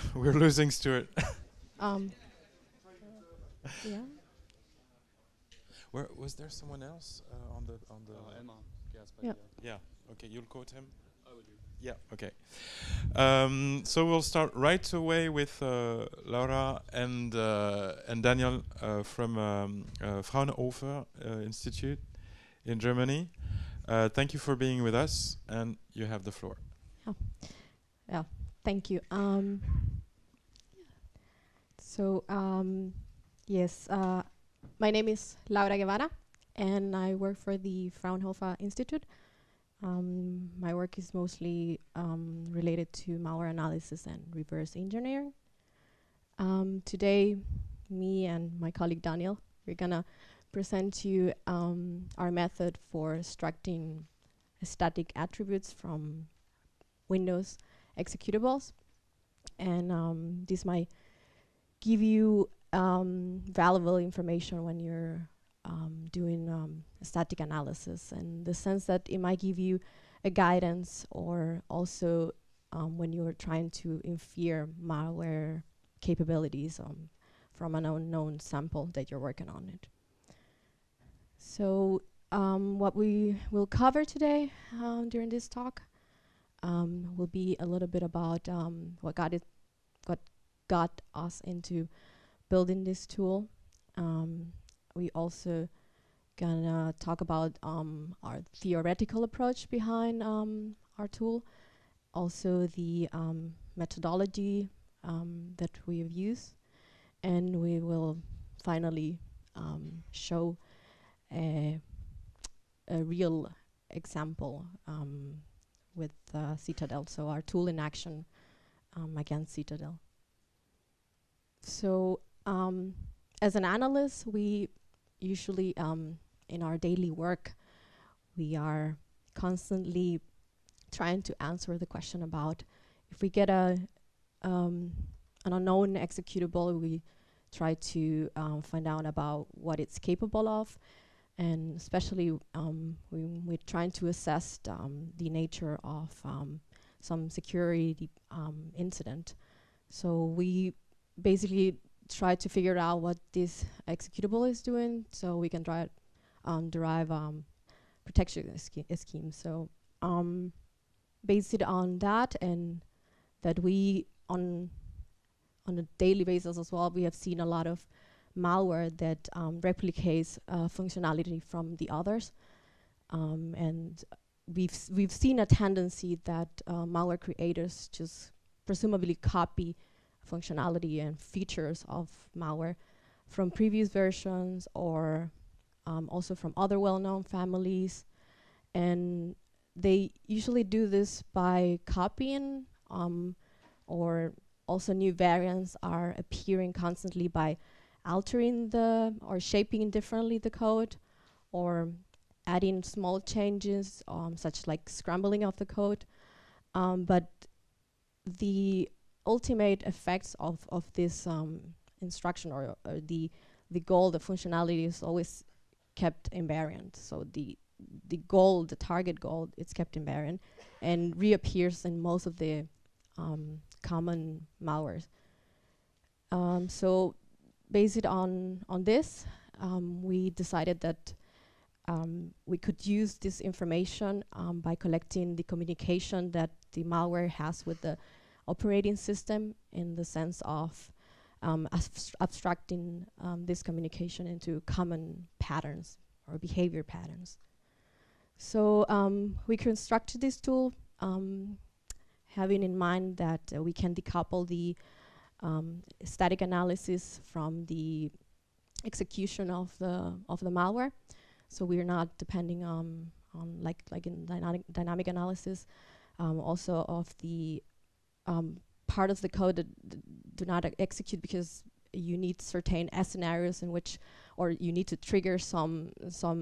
We're losing Stuart. Um, yeah. Where was there someone else on the Emma Yeah. Yeah. Okay, you'll quote him. Yeah. Okay. So we'll start right away with Laura and Daniel from Fraunhofer Institute in Germany. Thank you for being with us, and you have the floor. Oh. Yeah. Thank you. So yes, my name is Laura Guevara, and I work for the Fraunhofer Institute. My work is mostly related to malware analysis and reverse engineering. Today, me and my colleague Daniel, we're gonna present to you our method for extracting static attributes from Windows executables, and this might give you valuable information when you're doing static analysis, in the sense that it might give you a guidance, or also when you're trying to infer malware capabilities from an unknown sample that you're working on it. So what we will cover today during this talk will be a little bit about what got us into building this tool. We also gonna talk about our theoretical approach behind our tool, also the methodology that we have used, and we will finally show a real example with Citadel, so our tool in action against Citadel. So as an analyst, we usually in our daily work, we are constantly trying to answer the question about, if we get an unknown executable, we try to find out about what it's capable of, and especially we're trying to assess the nature of some security incident. So we basically try to figure out what this executable is doing, so we can derive protection scheme. So based on that, and that we on a daily basis as well, we have seen a lot of malware that replicates functionality from the others, and we've seen a tendency that malware creators just presumably copy functionality and features of malware from previous versions, or also from other well-known families, and they usually do this by copying, or also new variants are appearing constantly by altering or shaping differently the code, or adding small changes, such like scrambling of the code, but the ultimate effects of this instruction, or the goal, the functionality, is always kept invariant. So the goal, the target goal, it's kept invariant and reappears in most of the common malwares. So based on this, we decided that we could use this information by collecting the communication that the malware has with the operating system, in the sense of abstracting this communication into common patterns or behavior patterns. So we constructed this tool having in mind that we can decouple the static analysis from the execution of the malware. So we're not depending on like in dynamic analysis, also of the part of the code that do not execute, because you need certain scenarios in which, or you need to trigger some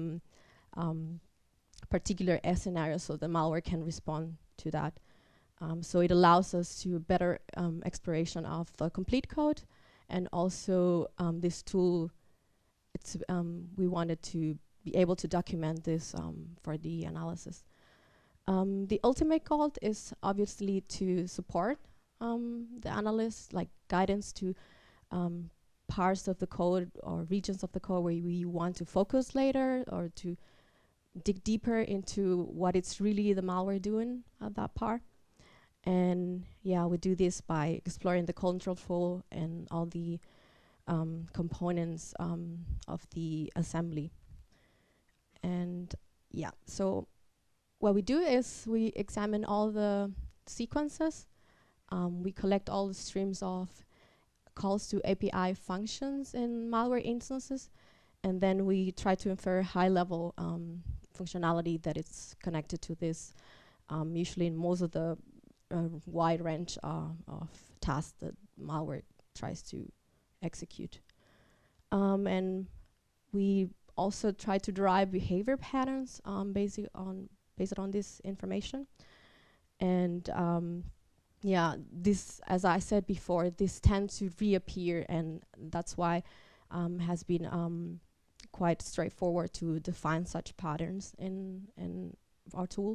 particular scenario so the malware can respond to that. So it allows us to better exploration of the complete code, and also this tool, we wanted to be able to document this for the analysis. The ultimate goal is obviously to support the analyst, like guidance to parts of the code or regions of the code where we want to focus later, or to dig deeper into what it's really the malware doing at that part. And yeah, we do this by exploring the control flow and all the components of the assembly. And yeah, so what we do is we examine all the sequences. We collect all the streams of calls to API functions in malware instances, and then we try to infer high-level functionality that is connected to this, usually in most of the wide range of tasks that malware tries to execute. And we also try to derive behavior patterns based on this information. And yeah, this, as I said before, this tends to reappear, and that's why has been quite straightforward to define such patterns in our tool.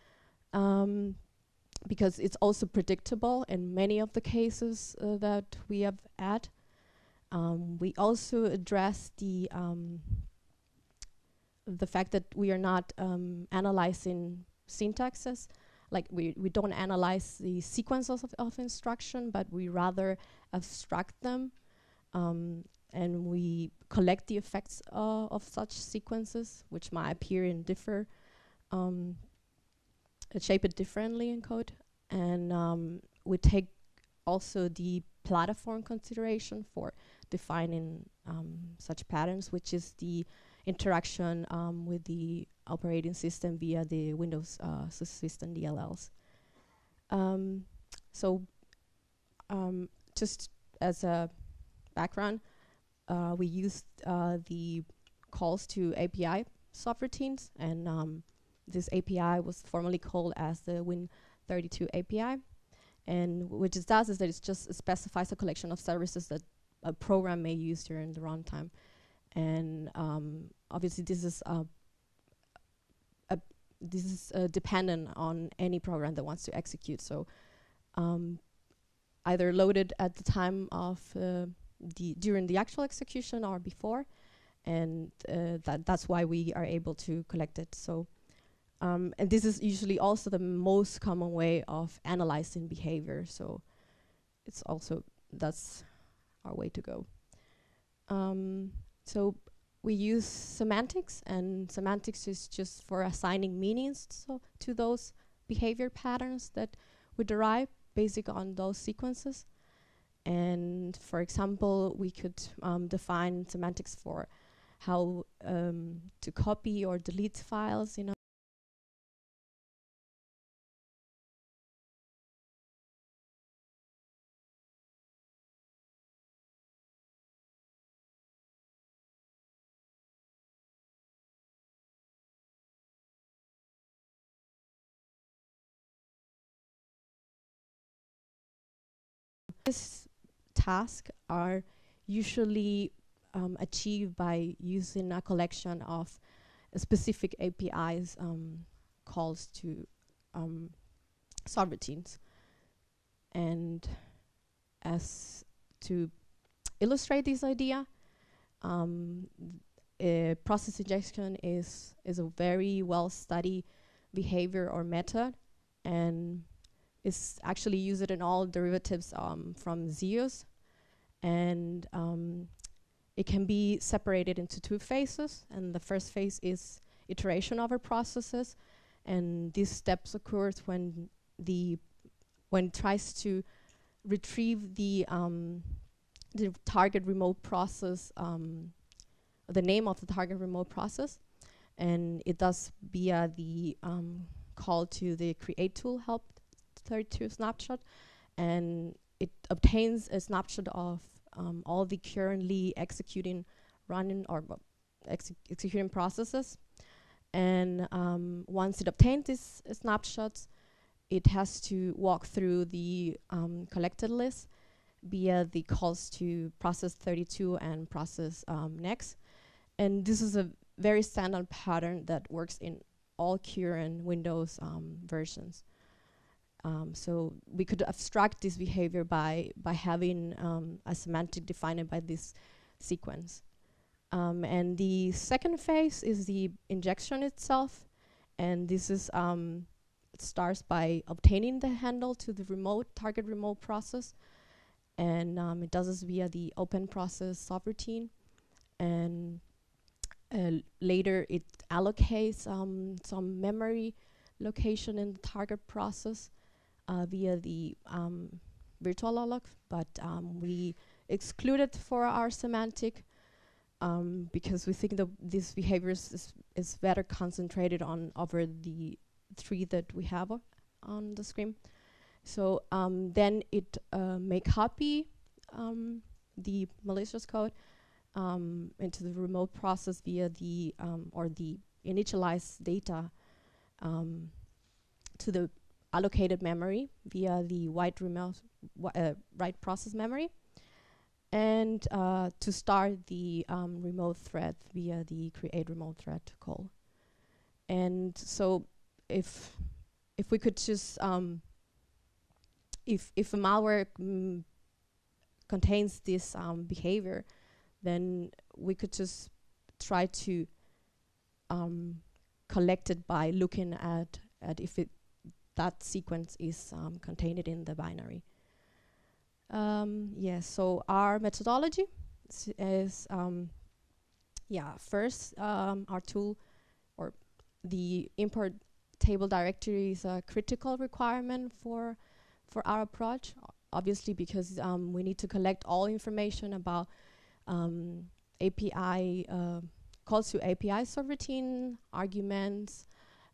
Because it's also predictable in many of the cases that we have had. We also address the fact that we are not analyzing syntaxes. Like we don't analyze the sequences of instruction, but we rather abstract them, and we collect the effects of such sequences, which might appear in shape it differently in code. And we take also the platform consideration for defining such patterns, which is the interaction with the operating system via the Windows system DLLs. So just as a background, we used the calls to API subroutines, and this API was formerly called as the Win32 API. And what it does is that it just specifies a collection of services that a program may use during the runtime. And obviously this is dependent on any program that wants to execute. So either loaded at the time of during the actual execution or before, and that's why we are able to collect it. So and this is usually also the most common way of analyzing behavior. So it's also, that's our way to go. So we use semantics, and semantics is just for assigning meanings to those behavior patterns that we derive based on those sequences. And for example, we could define semantics for how to copy or delete files, This tasks are usually achieved by using a collection of specific APIs calls to subroutines. And as to illustrate this idea, process injection is a very well studied behavior or method, and is actually used in all derivatives from zeros. And it can be separated into two phases. And the first phase is iteration over processes. And these steps occurs when it tries to retrieve the target remote process, the name of the target remote process. And it does via the call to the create tool help 32 snapshot, and it obtains a snapshot of all the currently executing processes. And once it obtains these snapshots, it has to walk through the collected list via the calls to process 32 and process next. And this is a very standard pattern that works in all current Windows versions. So we could abstract this behavior by having a semantic defined by this sequence. And the second phase is the injection itself, and this is it starts by obtaining the handle to the target remote process, and it does this via the open process subroutine, and later it allocates some memory location in the target process via the virtual alloc, but we exclude it for our semantic because we think that this behavior is better concentrated on over the three that we have on the screen. So then it may copy the malicious code into the remote process via the or the initialized data to the allocated memory via the write process memory, and to start the remote thread via the create remote thread call. And so if we could just if a malware contains this behavior, then we could just try to collect it by looking at if that sequence is contained in the binary. Yes, so our methodology is first our tool, or the import table directory, is a critical requirement for our approach, obviously, because we need to collect all information about API calls to API subroutine, arguments,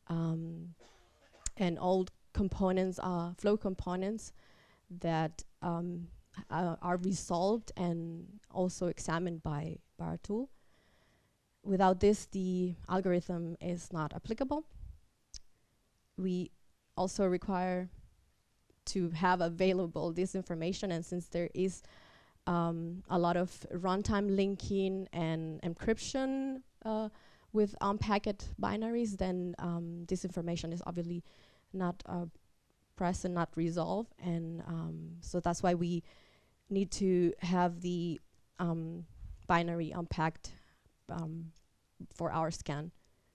and all components, flow components that are resolved and also examined by our tool. Without this, the algorithm is not applicable. We also require to have available this information, and since there is a lot of runtime linking and encryption with unpacked binaries, then this information is obviously not present, not resolved, and so that's why we need to have the binary unpacked for our scan.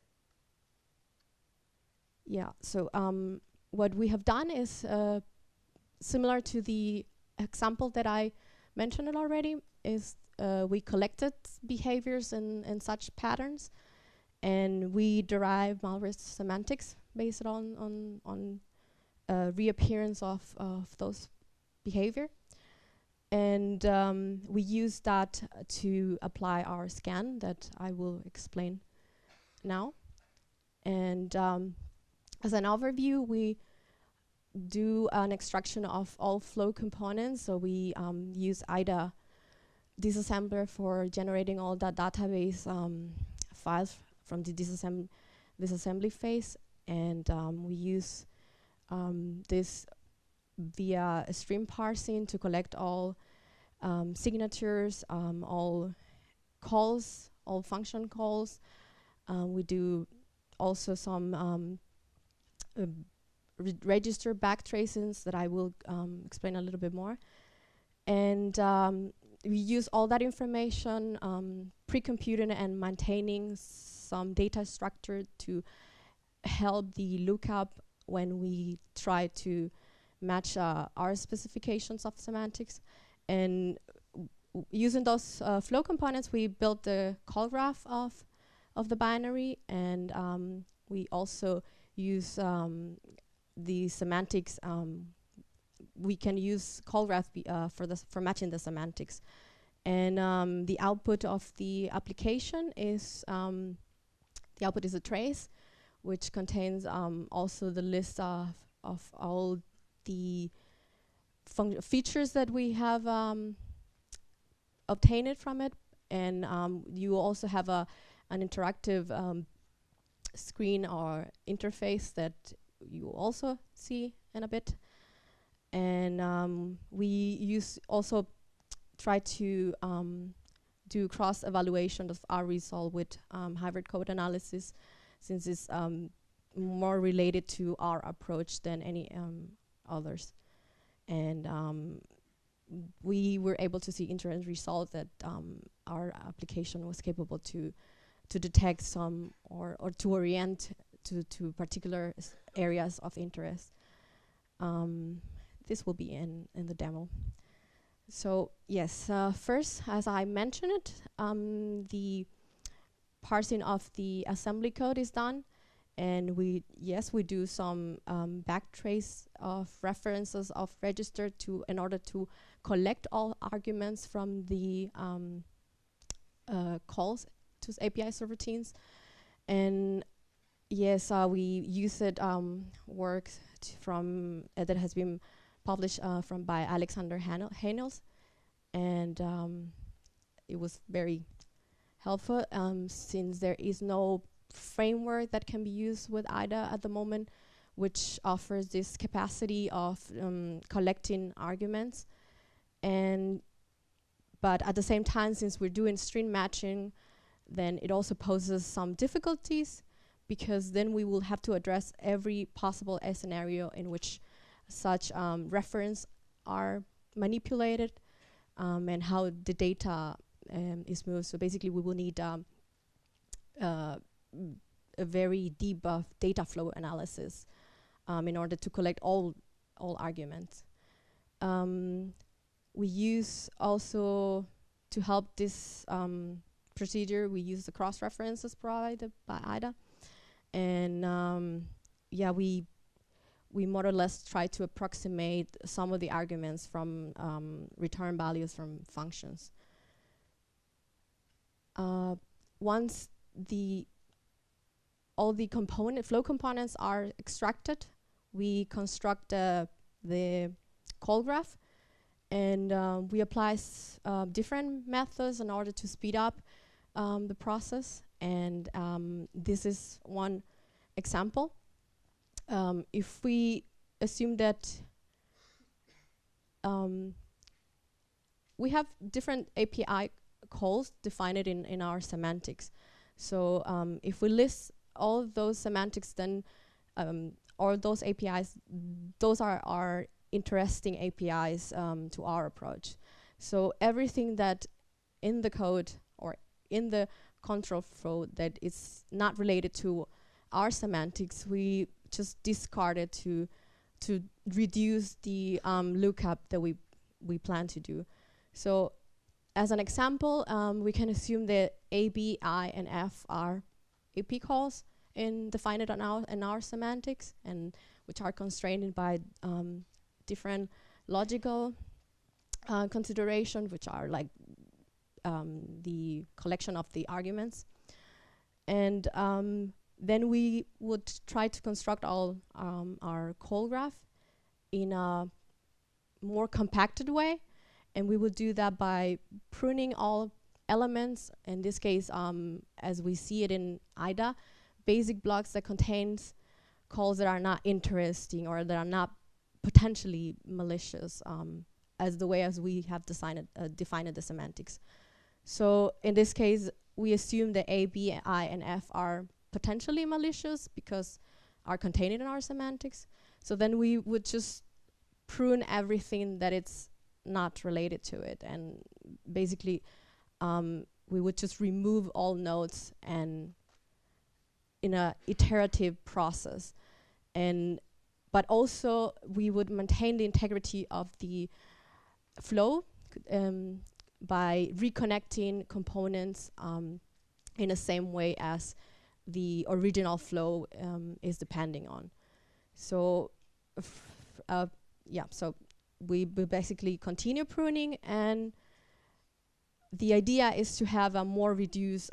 Yeah, so what we have done is similar to the example that I mentioned it already, is we collected behaviors in such patterns, and we derive malware semantics based on reappearance of those behavior. And we use that to apply our scan that I will explain now. And as an overview, we do an extraction of all flow components. So we use IDA disassembler for generating all the database files from the disassembly phase. And we use this via a stream parsing to collect all signatures, all calls, all function calls. We do also some register backtracings that I will explain a little bit more. And we use all that information, pre-computing and maintaining some data structure to help the lookup when we try to match our specifications of semantics. And using those flow components, we built the call graph of the binary, and we also use the semantics. We can use call graph for matching the semantics. And the output of the application is a trace, which contains also the list of all the features that we have obtained from it. And you also have an interactive screen or interface that you also see in a bit. And we also try to do cross-evaluation of our result with hybrid code analysis, since it's more related to our approach than any others. And we were able to see interesting results that our application was capable to detect some or to orient to particular areas of interest. This will be in the demo. So yes, first, as I mentioned it, the parsing of the assembly code is done, and we do some backtrace of references of register in order to collect all arguments from the calls to API subroutines. And yes, we use it work from that has been published by Alexander Hainels, and it was very helpful since there is no framework that can be used with IDA at the moment, which offers this capacity of collecting arguments. But at the same time, since we're doing string matching, then it also poses some difficulties, because then we will have to address every possible scenario in which such reference are manipulated, and how the data is moved. So basically, we will need a very deep data flow analysis in order to collect all arguments. We use also, to help this procedure, we use the cross references provided by IDA, and yeah, we more or less try to approximate some of the arguments from return values from functions. Once all the flow components are extracted, we construct the call graph, and we apply different methods in order to speed up the process. And this is one example. If we assume that we have different API calls defined in our semantics. So if we list all of those semantics, then or those APIs, those are our interesting APIs to our approach. So everything that in the code or in the control flow that is not related to our semantics, we just discard it to reduce the lookup that we plan to do. So as an example, we can assume that A, B, I, and F are AP calls defined in our semantics, and which are constrained by different logical considerations, which are like the collection of the arguments. And then we would try to construct all our call graph in a more compacted way, and we would do that by pruning all elements. In this case, as we see it in IDA, basic blocks that contains calls that are not interesting or that are not potentially malicious, as the way as we have defined the semantics. So in this case, we assume that A, B, I, and F are potentially malicious because are contained in our semantics. So then we would just prune everything that it's not related to it, and basically we would just remove all nodes and in a iterative process. But also we would maintain the integrity of the flow by reconnecting components in the same way as the original flow is depending on. So yeah, so we basically continue pruning, and the idea is to have a more reduced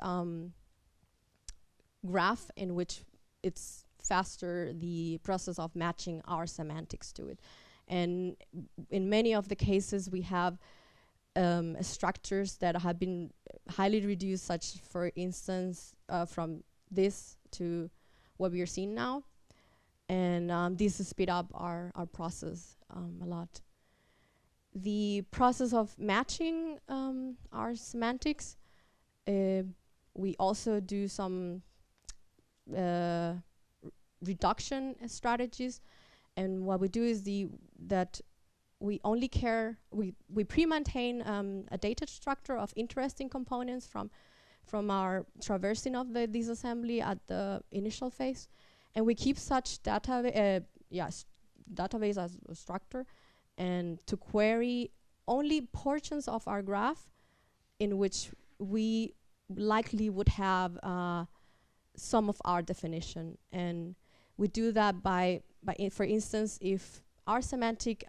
graph in which it's faster the process of matching our semantics to it. And in many of the cases we have structures that have been highly reduced, such for instance from this to what we are seeing now, and this speed up our process a lot. The process of matching our semantics, we also do some reduction strategies, And what we do is that we only care, we pre-maintain a data structure of interesting components from our traversing of the disassembly at the initial phase, and we keep such database as a structure, and to query only portions of our graph in which we likely would have some of our definition. And we do that by for instance, if our semantic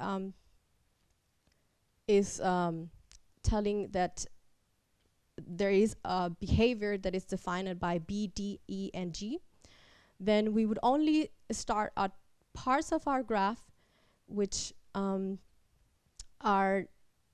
is telling that there is a behavior that is defined by B, D, E, and G, then we would only start at parts of our graph which are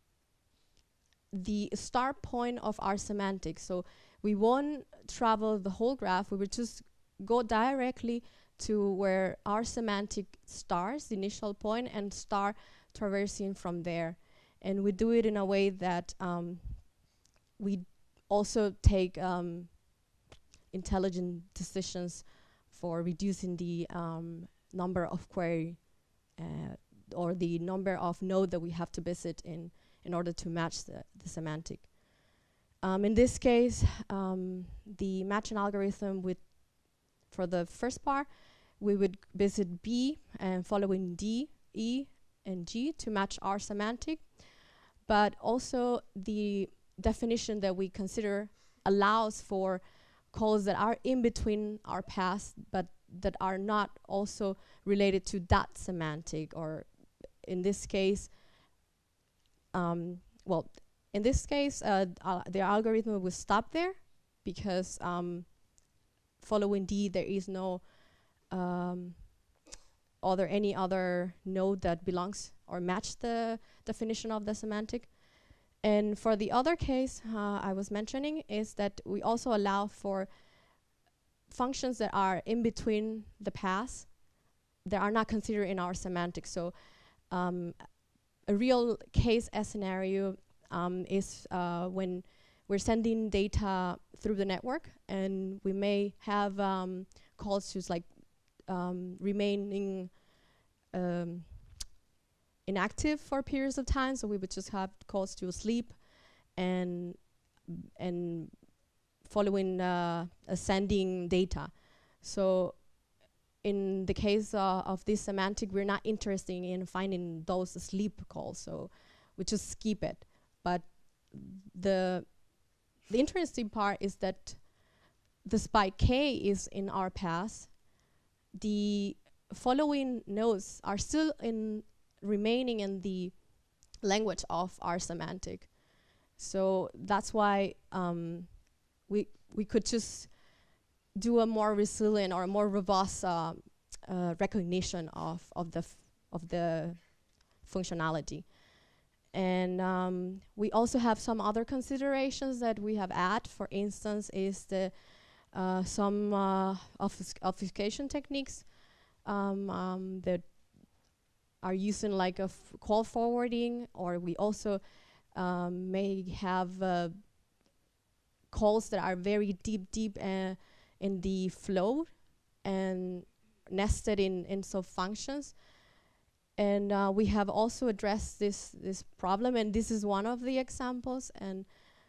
the start point of our semantics. So we won't travel the whole graph, we would just go directly to where our semantic starts, the initial point, and start traversing from there. And we do it in a way that we also take intelligent decisions for reducing the number of query or the number of nodes that we have to visit in order to match the semantic. In this case, the matching algorithm for the first part, we would visit B and following D, E, and G to match our semantic. But also the definition that we consider allows for calls that are in between our paths, but that are not also related to that semantic, or in this case, in this case, the algorithm will stop there because following D, there is no any other node that belongs or match the definition of the semantic. And for the other case I was mentioning is that we also allow for functions that are in between the paths that are not considered in our semantics. So a real case scenario is when we're sending data through the network, and we may have calls to like remaining inactive for periods of time. So we would just have calls to sleep and following sending data. So in the case of this semantic, we're not interested in finding those sleep calls, so we just skip it. But the interesting part is that despite K is in our path, the following nodes are still remaining in the language of our semantic. So that's why we could just do a more resilient or a more robust recognition of the functionality. And we also have some other considerations that we have added. For instance, is the some obfuscation techniques that are using like a call forwarding, or we also may have calls that are very deep in the flow and nested in sub functions. And we have also addressed this problem, and this is one of the examples. And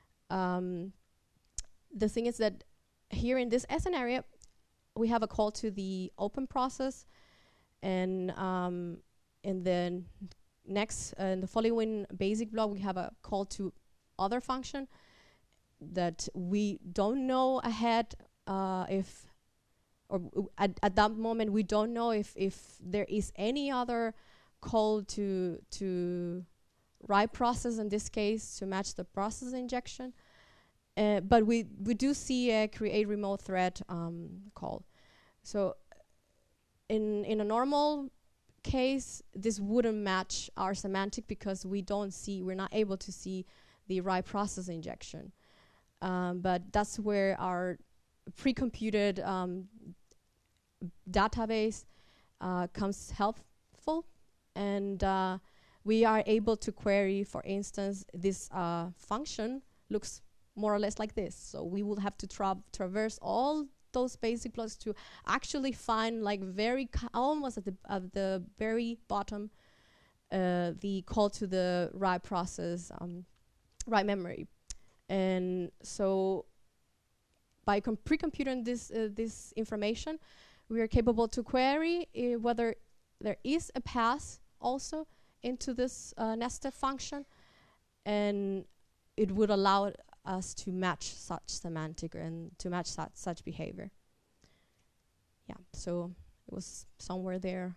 the thing is that here in this scenario, we have a call to the open process, and in the next, in the following basic block, we have a call to other function that we don't know ahead if, or at that moment, we don't know if there is any other call to write process, in this case, to match the process injection. But we do see a create remote thread call. So in a normal case, this wouldn't match our semantic because we're not able to see the write process injection. But that's where our pre-computed database comes helpful. And we are able to query, for instance, this function looks more or less like this. So we will have to traverse all those basic blocks to actually find like almost at the very bottom the call to the write process, write memory. And so by pre-computing this information, we are capable to query whether there is a path also into this nested function, and it would allow us to match such semantic and to match such behavior. Yeah, so it was somewhere there.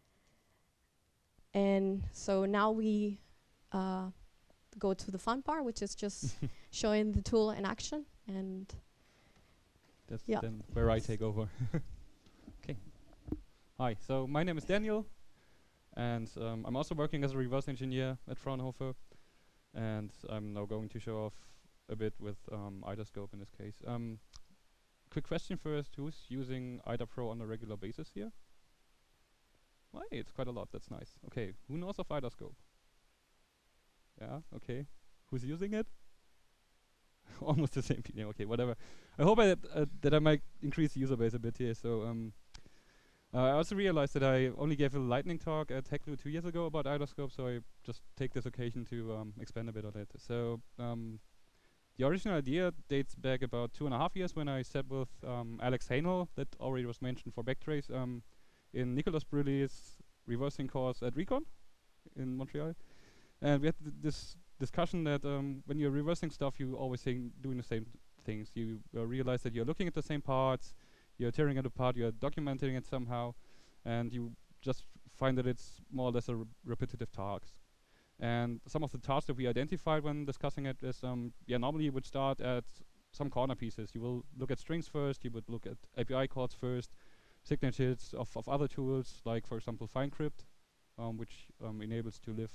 And so now we go to the fun part, which is just showing the tool in action. And that's then where I take over. Okay. Hi, so my name is Daniel, and I'm also working as a reverse engineer at Fraunhofer, and I'm now going to show off a bit with IDAScope in this case. Quick question first, who's using IDA Pro on a regular basis here? Well, hey, it's quite a lot, that's nice. Okay, who knows of IDAScope? Yeah, okay. Who's using it? Almost the same people, okay, whatever. I hope that I might increase the user base a bit here. So I also realized that I only gave a lightning talk at Hacklu 2 years ago about IDAScope, so I just take this occasion to expand a bit on it. So the original idea dates back about 2.5 years when I sat with Alex Hainel, that already was mentioned for Backtrace, in Nicolas Bruley's reversing course at Recon in Montreal. And we had this discussion that when you're reversing stuff, you always doing the same things. You realize that you're looking at the same parts, you're tearing it apart, you're documenting it somehow, and you just find that it's more or less a repetitive task. And some of the tasks that we identified when discussing it is, normally you would start at some corner pieces. You will look at strings first, you would look at API calls first, signatures of other tools, like for example FineCrypt, which enables to lift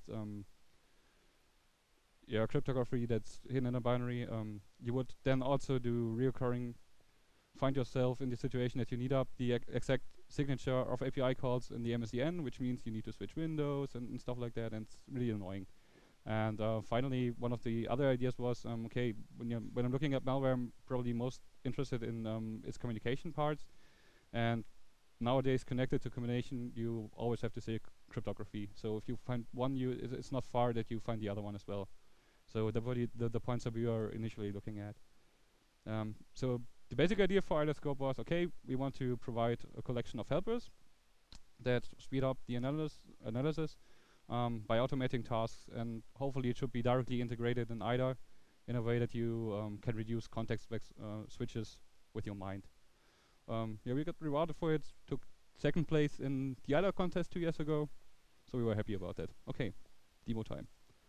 cryptography that's hidden in a binary. You would then also do reoccurring, find yourself in the situation that you need up the exact signature of API calls in the MSEN, which means you need to switch windows and stuff like that, and it's really annoying. And finally, one of the other ideas was, okay, when I'm looking at malware, I'm probably most interested in its communication parts. And nowadays, connected to combination, you always have to say cryptography. So if you find one, it's not far that you find the other one as well. So the points that we are initially looking at. So the basic idea for IDAScope was, okay, we want to provide a collection of helpers that speed up the analysis by automating tasks, and hopefully it should be directly integrated in IDA in a way that you can reduce context switches with your mind. We got rewarded for it, took second place in the IDA contest 2 years ago, so we were happy about that. Okay, demo time.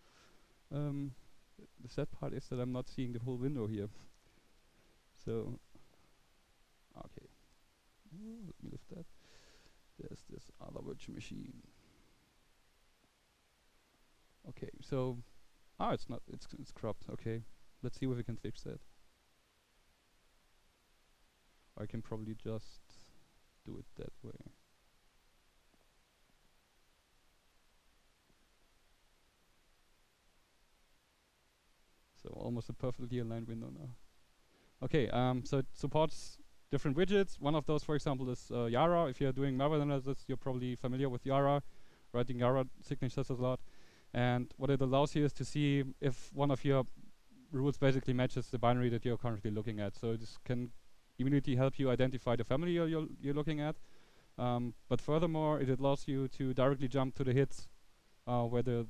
The sad part is that I'm not seeing the whole window here. So, okay. Let me lift that. There's this other virtual machine. Okay, so, it's not, it's cropped. Okay, let's see if we can fix that. I can probably just do it that way. So almost a perfectly aligned window now. Okay, so it supports different widgets. One of those, for example, is Yara. If you're doing malware analysis, you're probably familiar with Yara, writing Yara signatures a lot. And what it allows you is to see if one of your rules basically matches the binary that you're currently looking at. So this can immediately help you identify the family you're looking at. But furthermore, it allows you to directly jump to the hits where the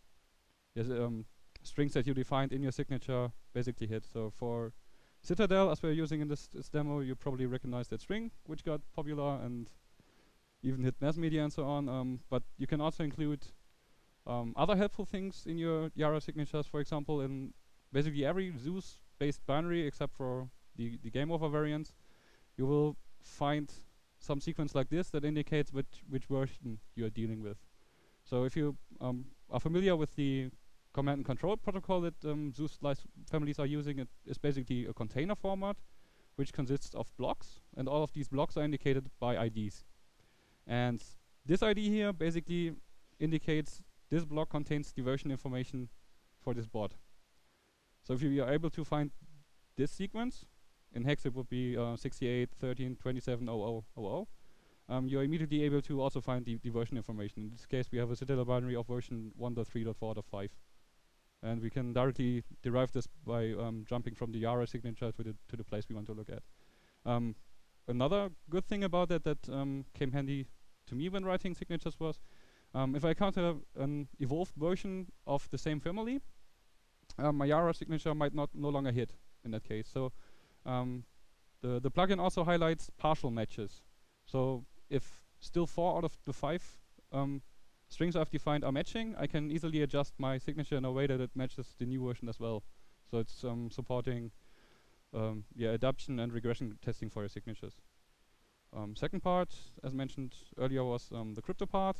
strings that you defined in your signature basically hit. So for Citadel, as we're using in this demo, you probably recognize that string, which got popular and even hit mass media and so on. But you can also include other helpful things in your Yara signatures. For example, in basically every Zeus-based binary, except for the game over variants, you will find some sequence like this that indicates which version you are dealing with. So if you are familiar with the command and control protocol that Zeus families are using, it is basically a container format which consists of blocks, and all of these blocks are indicated by IDs. And this ID here basically indicates this block contains the version information for this bot. So if you are able to find this sequence, in hex it would be 68.13.27.00.00. You're immediately able to also find the version information. In this case, we have a Citadel binary of version 1.3.4.5. And we can directly derive this by jumping from the Yara signature to the place we want to look at. Another good thing about that came handy to me when writing signatures was, if I encounter an evolved version of the same family, my Yara signature might no longer hit in that case. So the plugin also highlights partial matches. So if still 4 out of the 5 strings I've defined are matching, I can easily adjust my signature in a way that it matches the new version as well. So it's supporting adaptation and regression testing for your signatures. Second part, as mentioned earlier, was the crypto part.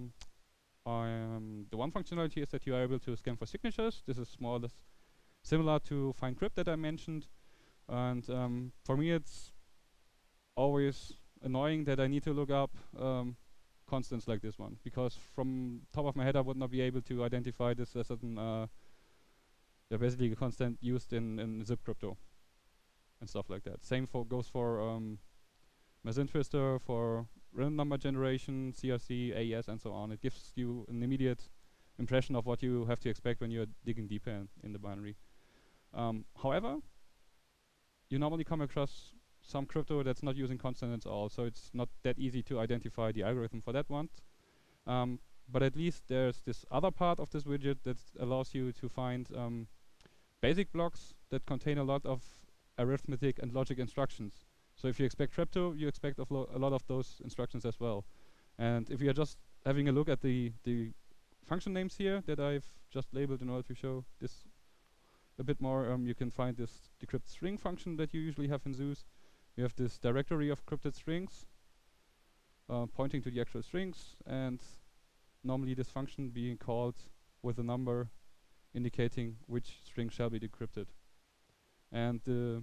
The one functionality is that you are able to scan for signatures. This is more or less similar to Find Crypt that I mentioned. And for me, it's always annoying that I need to look up constants like this one, because from top of my head I would not be able to identify this as basically a constant used in zip crypto and stuff like that. Same goes for Mersenne Twister, for random number generation, CRC, AES, and so on. It gives you an immediate impression of what you have to expect when you're digging deeper in the binary. However, you normally come across some crypto that's not using constants at all, so it's not that easy to identify the algorithm for that one. But at least there's this other part of this widget that allows you to find basic blocks that contain a lot of arithmetic and logic instructions. So if you expect crypto, you expect a lot of those instructions as well. And if you're just having a look at the function names here that I've just labeled in order to show this a bit more, you can find this decrypt string function that you usually have in Zeus. You have this directory of crypted strings pointing to the actual strings, and normally this function being called with a number indicating which string shall be decrypted. And the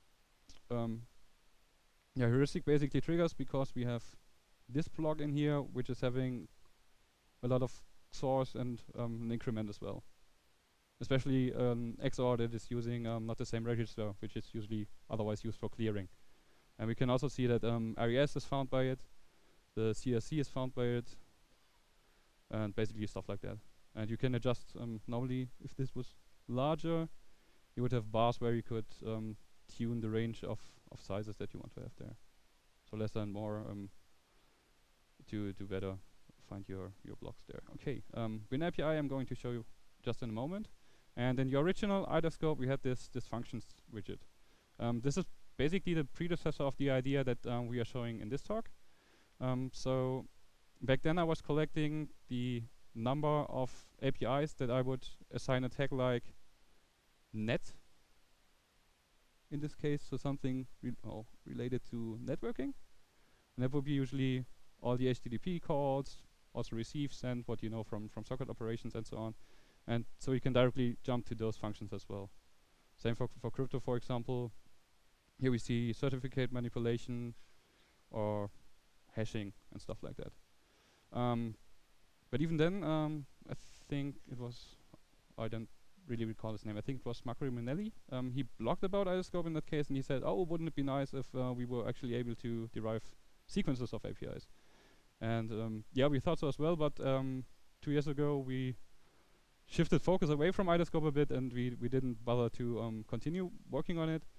heuristic basically triggers because we have this plugin here, which is having a lot of XORs and an increment as well. Especially XOR that is using not the same register, which is usually otherwise used for clearing. And we can also see that RES is found by it, the CRC is found by it, and basically stuff like that. And you can adjust, normally if this was larger, you would have bars where you could tune the range of sizes that you want to have there. So less and more to better find your blocks there. Okay, WinAPI I'm going to show you just in a moment. And in the original IDA-scope we had this functions widget. This is basically the predecessor of the idea that we are showing in this talk. So back then I was collecting the number of APIs that I would assign a tag like net in this case, so something related to networking. And that would be usually all the HTTP calls, also receive, send, what you know from socket operations and so on. And so you can directly jump to those functions as well. Same for crypto, for example. Here we see certificate manipulation or hashing and stuff like that. But even then, I think it was, I don't really recall his name, I think it was Macri Minelli. He blogged about IDA-scope in that case, and he said, oh, wouldn't it be nice if we were actually able to derive sequences of APIs? And yeah, we thought so as well, but 2 years ago we shifted focus away from IDA-scope a bit, and we didn't bother to continue working on it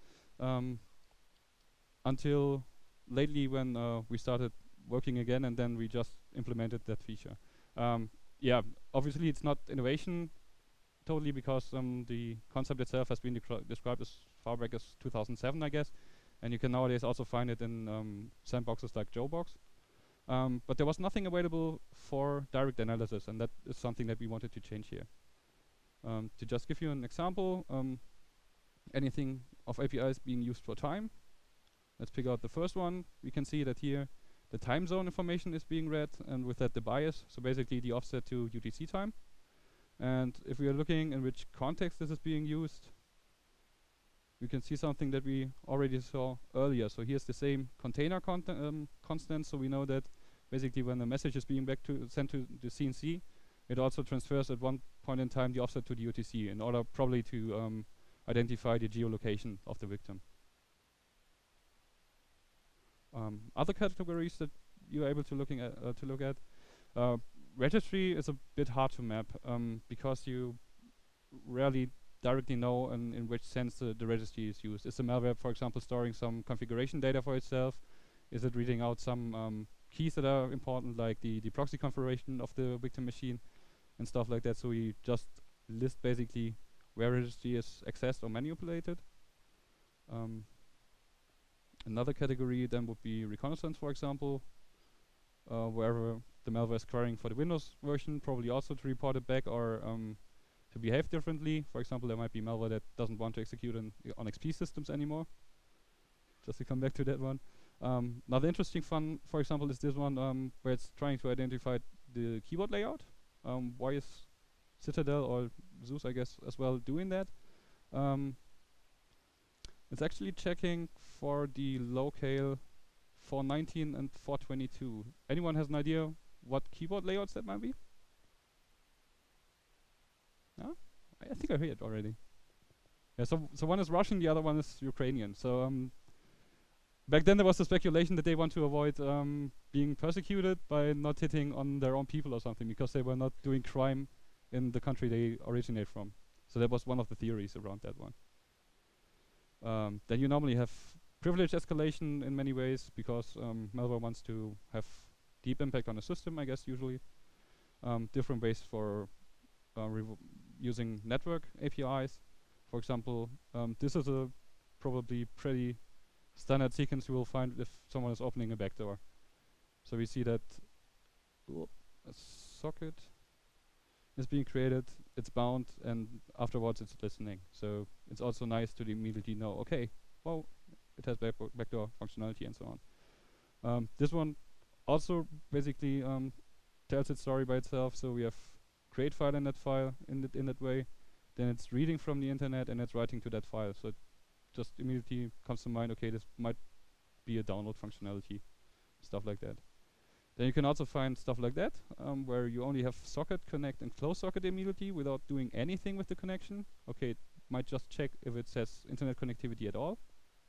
until lately when we started working again, and then we just implemented that feature. Yeah, obviously it's not innovation totally, because the concept itself has been described as far back as 2007, I guess, and you can nowadays also find it in sandboxes like JoeBox. But there was nothing available for direct analysis, and that is something that we wanted to change here. To just give you an example, anything of APIs being used for time. Let's pick out the first one. We can see that here the time zone information is being read, and with that the bias, so basically the offset to UTC time. And if we are looking in which context this is being used, we can see something that we already saw earlier. So here's the same container constant, so we know that basically when the message is being sent to the CNC, it also transfers at one point in time the offset to the UTC in order probably to identify the geolocation of the victim. Other categories that you're able to look at. Registry is a bit hard to map because you rarely directly know in which sense the registry is used. Is the malware, for example, storing some configuration data for itself? Is it reading out some keys that are important, like the proxy configuration of the victim machine and stuff like that? So we just list basically where registry is accessed or manipulated. Another category then would be reconnaissance, for example, wherever the malware is querying for the Windows version, probably also to report it back or to behave differently. For example, there might be malware that doesn't want to execute on XP systems anymore. Just to come back to that one. Another interesting one, for example, is this one where it's trying to identify the keyboard layout. Why is Citadel or Zeus, I guess, as well doing that? It's actually checking for the locale 419 and 422. Anyone has an idea what keyboard layouts that might be? No? I think I heard it already. Yeah, so one is Russian, the other one is Ukrainian. So back then there was the speculation that they want to avoid being persecuted by not hitting on their own people or something because they were not doing crime in the country they originate from. So that was one of the theories around that one. Then you normally have privilege escalation in many ways because malware wants to have deep impact on the system, I guess, usually. Different ways for using network APIs. For example, this is a probably pretty standard sequence you will find if someone is opening a backdoor. So we see that a socket is being created, it's bound, and afterwards it's listening. So it's also nice to immediately know, okay, well, it has backdoor functionality and so on. This one also basically tells its story by itself. So we have create file in that way. Then it's reading from the internet and it's writing to that file. So it just immediately comes to mind, okay, this might be a download functionality, stuff like that. Then you can also find stuff like that, where you only have socket connect and close socket immediately without doing anything with the connection. Okay, it might just check if it says internet connectivity at all.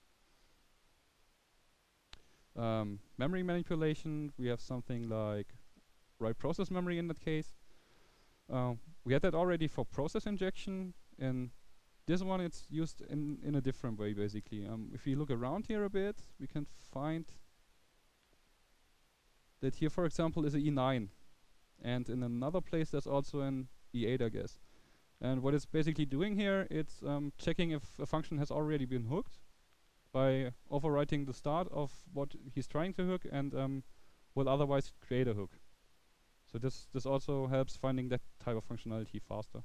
Memory manipulation, we have something like write process memory in that case. We had that already for process injection, and this one it's used in a different way basically. If you look around here a bit, we can find that here, for example, is a E9, and in another place there's also an E8, I guess. And what it's basically doing here, it's checking if a function has already been hooked by overwriting the start of what he's trying to hook and will otherwise create a hook. So this also helps finding that type of functionality faster.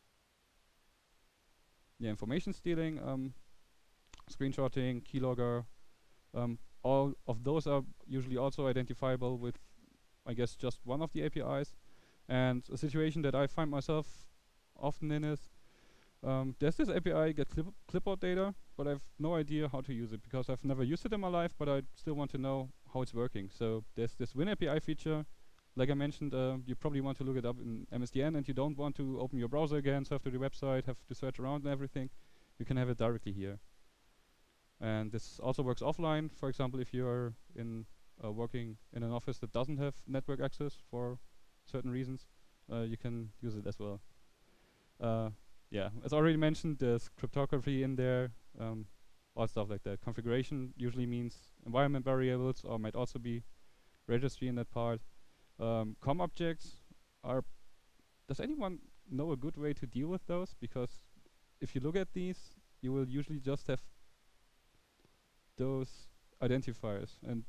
Yeah, information stealing, screenshotting, keylogger, all of those are usually also identifiable with, I guess, just one of the APIs. And a situation that I find myself often in is, there's this API, get clipboard data, but I have no idea how to use it because I've never used it in my life, but I still want to know how it's working. So there's this WinAPI feature. Like I mentioned, you probably want to look it up in MSDN and you don't want to open your browser again, surf to the website, have to search around and everything. You can have it directly here. And this also works offline. For example, if you're working in an office that doesn't have network access for certain reasons, you can use it as well. Yeah, as already mentioned, there's cryptography in there, all stuff like that. Configuration usually means environment variables, or might also be registry in that part. COM objects are, does anyone know a good way to deal with those? Because if you look at these, you will usually just have those identifiers, and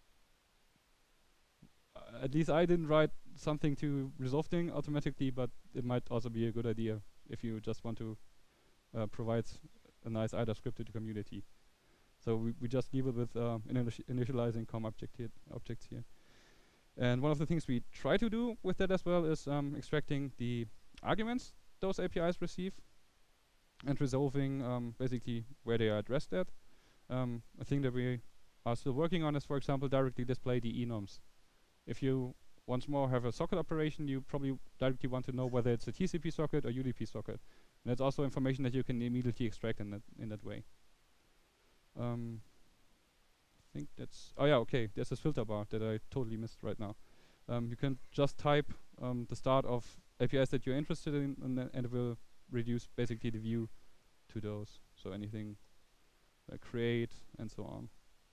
at least I didn't write something to resolve things automatically, but it might also be a good idea if you just want to provide a nice IDA script to the community. So we just leave it with initializing COM objects here. And one of the things we try to do with that as well is extracting the arguments those APIs receive and resolving basically where they are addressed at. A thing that we are still working on is, for example, directly display the enums. If you once more have a socket operation, you probably directly want to know whether it's a TCP socket or UDP socket. And that's also information that you can immediately extract in that way. I think that's, oh yeah, okay, there's this filter bar that I totally missed right now. You can just type the start of APIs that you're interested in, and it will reduce basically the view to those. So anything like create and so on.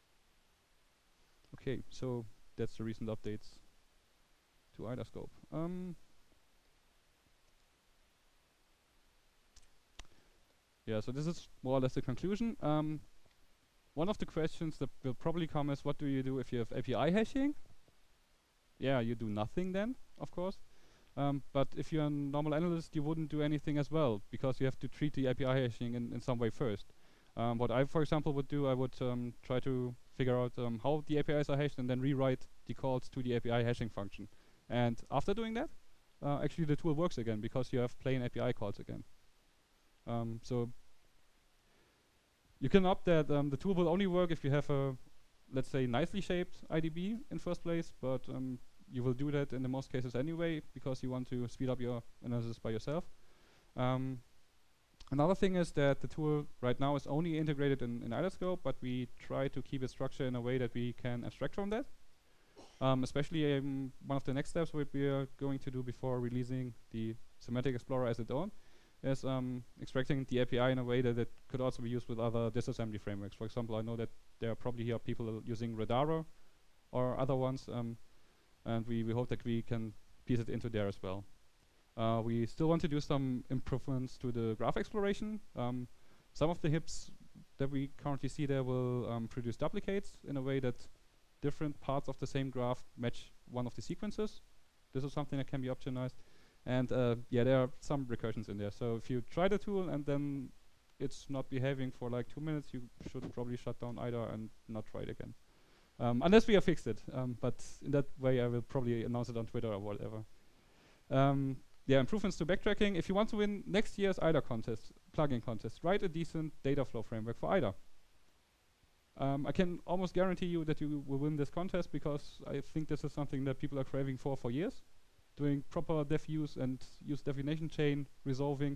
Okay, so that's the recent updates to IDAScope. Yeah, so this is more or less the conclusion. One of the questions that will probably come is, what do you do if you have API hashing? Yeah, you do nothing then, of course. But if you're a normal analyst, you wouldn't do anything as well, because you have to treat the API hashing in some way first. What I, for example, would do, I would try to figure out how the APIs are hashed and then rewrite the calls to the API hashing function. And after doing that, actually the tool works again, because you have plain API calls again. So you can opt that the tool will only work if you have a, let's say, nicely shaped IDB in first place, but you will do that in the most cases anyway, because you want to speed up your analysis by yourself. Another thing is that the tool right now is only integrated in IDAScope, but we try to keep its structure in a way that we can abstract from that. Especially one of the next steps we are going to do before releasing the Semantic Explorer as its own is extracting the API in a way that it could also be used with other disassembly frameworks. For example, I know that there are probably here people using Radaro or other ones, and we hope that we can piece it into there as well. We still want to do some improvements to the graph exploration. Some of the HIPs that we currently see there will produce duplicates in a way that different parts of the same graph match one of the sequences. This is something that can be optimized. And yeah, there are some recursions in there. So if you try the tool and then it's not behaving for like 2 minutes, you should probably shut down IDA and not try it again. Unless we have fixed it. But in that way, I will probably announce it on Twitter or whatever. Yeah, improvements to backtracking. If you want to win next year's IDA contest, plugin contest, write a decent data flow framework for IDA. I can almost guarantee you that you will win this contest, because I think this is something that people are craving for years. Doing proper def use and use definition chain resolving.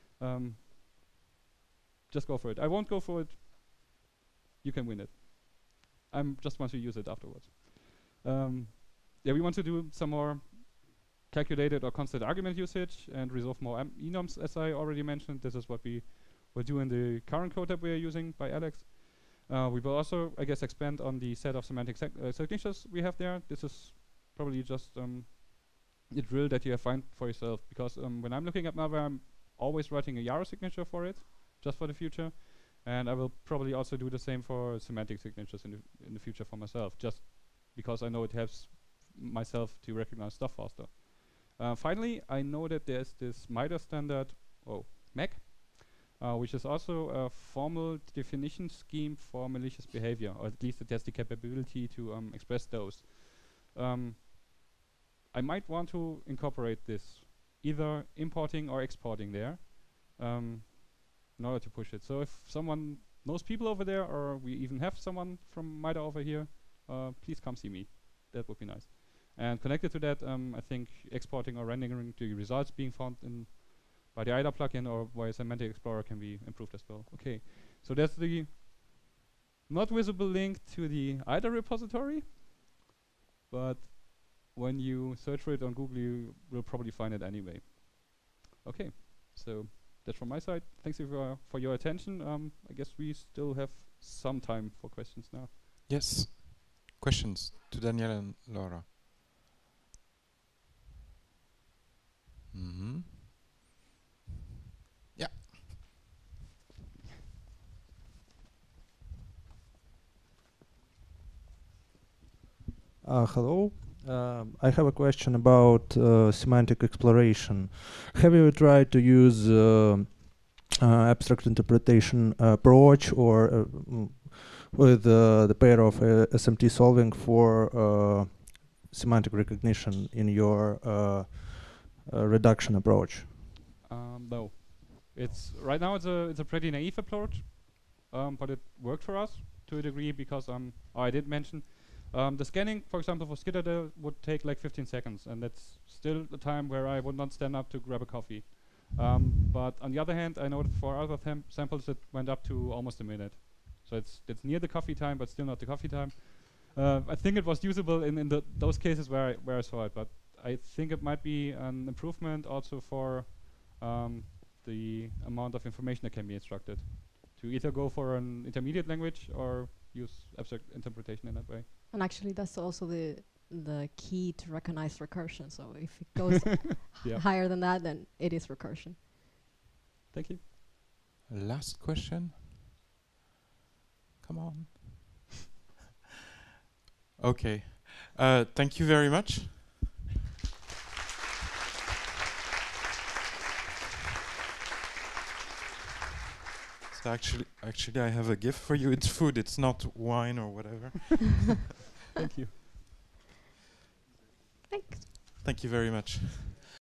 Just go for it. I won't go for it. You can win it. I just want to use it afterwards. Yeah, we want to do some more calculated or constant argument usage and resolve more enums, as I already mentioned. This is what we will do in the current code that we are using by Alex. We will also, I guess, expand on the set of semantic signatures we have there. This is probably just a drill that you have found for yourself, because when I'm looking at malware, I'm always writing a Yara signature for it, just for the future. And I will probably also do the same for semantic signatures in the future for myself, just because I know it helps myself to recognize stuff faster. Finally, I know that there's this MITRE standard, MAC, which is also a formal definition scheme for malicious behavior, or at least it has the capability to express those. I might want to incorporate this, either importing or exporting there, in order to push it. So if someone knows people over there, or we even have someone from MITRE over here, please come see me. That would be nice. And connected to that, I think exporting or rendering the results being found by the IDA plugin or by Semantic Explorer can be improved as well. Okay, so that's the not visible link to the IDA repository, but when you search for it on Google, you will probably find it anyway. Okay, so that's from my side. Thanks for your attention. I guess we still have some time for questions now. Yes, questions to Daniel and Laura. Mm-hmm. Yeah. Hello. I have a question about semantic exploration. Have you tried to use abstract interpretation approach or with the pair of SMT solving for semantic recognition in your reduction approach? No, right now it's a pretty naive approach, but it worked for us to a degree, because I did mention the scanning, for example, for Skitterdale would take like 15 seconds, and that's still the time where I would not stand up to grab a coffee. But on the other hand, I know that for other samples it went up to almost a minute. So it's near the coffee time, but still not the coffee time. I think it was usable in those cases where I saw it, but I think it might be an improvement also for the amount of information that can be instructed, to either go for an intermediate language or use abstract interpretation in that way. And actually, that's also the key to recognize recursion. So if it goes higher than that, then it is recursion. Thank you. Last question. Come on. Okay. Thank you very much. So actually, I have a gift for you. It's food. It's not wine or whatever. Thank you. Thanks. Thank you very much.